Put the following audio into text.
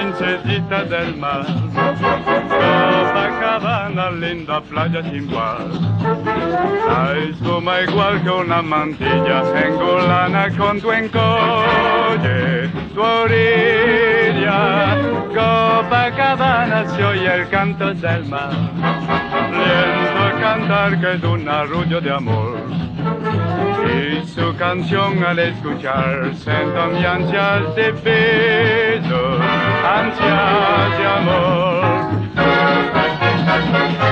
princesita del mar. Copacabana, linda playa sin par. La espuma igual que una mantilla, engolana con tu encolle, tu orilla. Copacabana se oye el canto del mar, lindo cantar que es un arrullo de amor. Y su canción al escuchar siento mi ansias de besos, ansias de amor.